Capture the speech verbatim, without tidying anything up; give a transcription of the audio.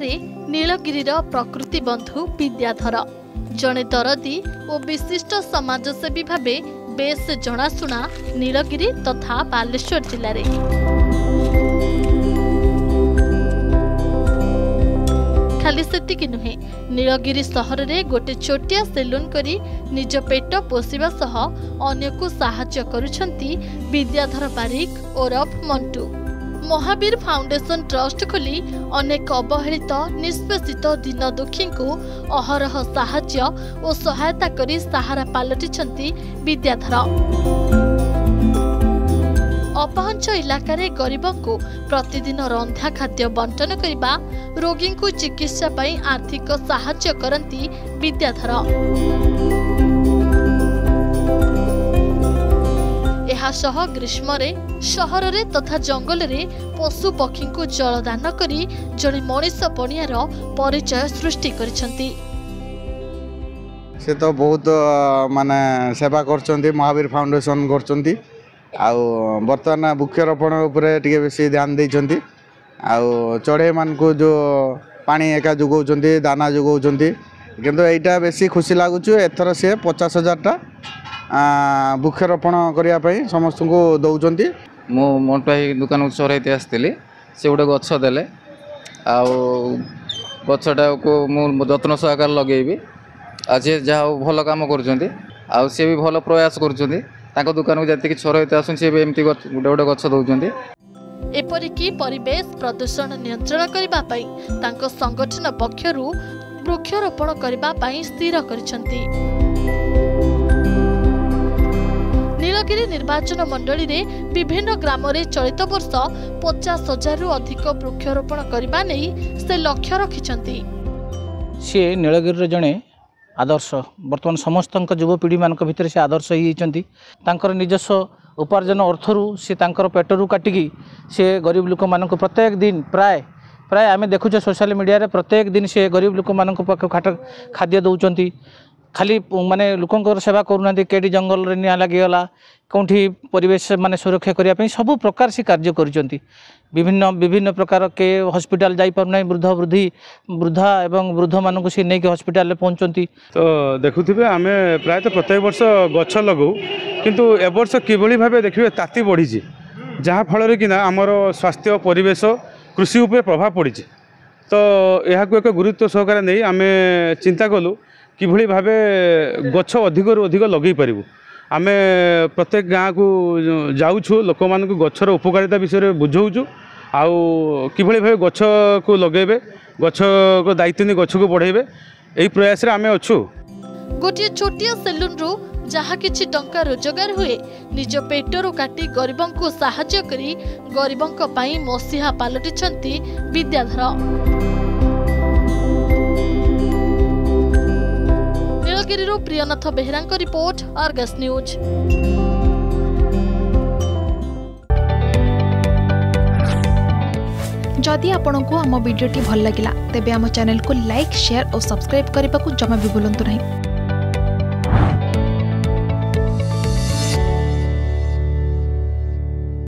रे नीलगिरीर प्रकृति बंधु विद्याधर जड़े दरदी और विशिष्ट समाजसेवी भावे बेस जनाशुना नीलगिरी तथा बालेश्वर जिले में। खाली सेतिकी नुहे नीलगिरी सहर में गोटे छोटिया सेलून करी निज पेट पोषिबा सह अन्य को साहाय्य करुछंती विद्याधर बारिक ओरफ मंटू। महावीर फाउंडेशन ट्रस्ट खोली अनेक अवहेलित निष्पेषित दीन दुखी को अहरह साहाय्य और सहायता करी सहारा पालटिछंती विद्याधर। अपहंच इलाकार गरीबों को प्रतिदिन रंधा खाद्य बंटन करने, रोगी को चिकित्सा पाई आर्थिक साहाय्य करती विद्याधर। एहासह ग्रीष्म सहर तथा जंगल रे पशु पक्षी को जलदान करी जड़े मनीष पणियार परिचय सृष्टि करिसंती। से तो बहुत माने सेवा करचंती, महावीर फाउंडेशन करचंती। आउ बर्तमान वृक्षरोपण उपरे टिके बेसी ध्यान देइचंती। आउ चढ़े मान को जो पानी एका जुगौचंती, दाना जुगौचंती। किंतु एटा बेसी खुशी लागुछु एथर से पचास हजार टा वृक्षरोपण करने समस्त को दौरान। मु मोटभाई दुकान चरईते आसती से गोटे गछ देले गछटा को मु जत्न सहकार लगेबी आज जहाँ भल कम कर सी भी भल प्रयास कर दुकान को जी चरईते आस गोटे गोटे गछ दौरान। एपरिकी परिवेश प्रदूषण नियंत्रण करने तांको संगठन पक्षरु वृक्षरोपण करने स्थिर करिसंती। नीलगिरी निर्वाचन मंडली रे विभिन्न ग्राम रे चलित वर्ष पचास हजार रु अधिक वृक्षरोपण करबा नै से लक्ष्य रखिछंती। सी नीलगिरी जड़े आदर्श बर्तमान समस्त युवपीढ़ी मान भितर से आदर्श होती निजस्व उपार्जन अर्थरू सी पेटरू काटिकी से गरीब लोक मान प्रत्येक दिन प्राय प्राय आम देखुचे सोशल मीडिया रे प्रत्येक दिन से गरीब लोक मान खाद्य दौरान। खाली माने लोकंर सेवा करूना केटी जंगल रे निया लगिगला कौटी परिवेश माने सुरक्षा करने सब प्रकार से कार्य करिसंती। विभिन्न विभिन्न प्रकार के हॉस्पिटल जाई पारना वृद्ध वृद्धि वृद्धा एवं वृद्ध मान को सी नहीं कि हॉस्पिटल पहुँचती। तो देखुथिबे आमे प्राय तो प्रत्येक वर्ष गछ लगौ किंतु ए वर्ष किभली भाबे देखिबे ताती बढ़ी जहाँ फल कि आमर स्वास्थ्य परिवेश कृषि उपर प्रभाव पड़ी। तो यह एक गुरुत्व सहकार नहीं आमे चिंता कलु किभली भाबे गछ अधिक रु अधिक लगे पारिबु। आमे प्रत्येक गाँ को जाऊँ लोक मान गछर उपकारिता विषय में बुझाऊँ आउ किभली भाबे गछ को लगेबे गछ को दायित्व नहीं गछ को बढ़ेबे यही प्रयास रे आमे अछु। गोटे छोटिया सेलून रु जहाँ किछि टंका रोजगार हुए निज पेटरू काटी गरीबों को साहाय्य करी गरीबों को पाई मसीहा पालटिछंती Vidyadhar. Nilgiri Priyanath Behera report, Argus news. जदि आपंक आम भिडी भल लगा तेब आम चैनल को लाइक शेयर और सब्सक्राइब करने को जमा भी भूलु नहीं।